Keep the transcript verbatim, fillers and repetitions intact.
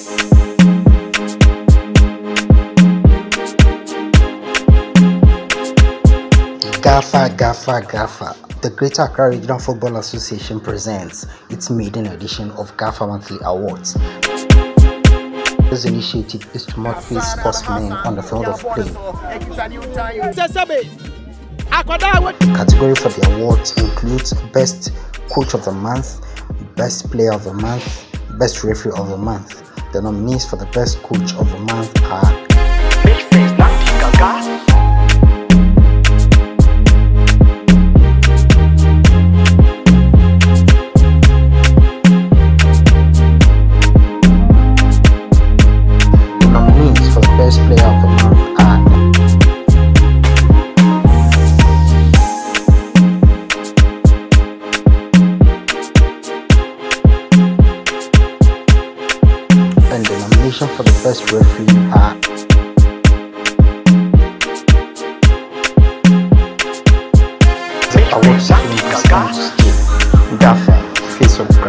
Garfa, Garfa, Garfa. The Greater Accra Regional Football Association presents its maiden edition of Garfa Monthly Awards. This initiative is to motivate sportsmen on the field of play. The category for the awards includes Best Coach of the Month, Best Player of the Month, Best Referee of the Month. The nominees for the Best Coach of the Month are Best Player of the Month are and the nomination for the Best Referee are the award ceremony is going to skip Garfa, face of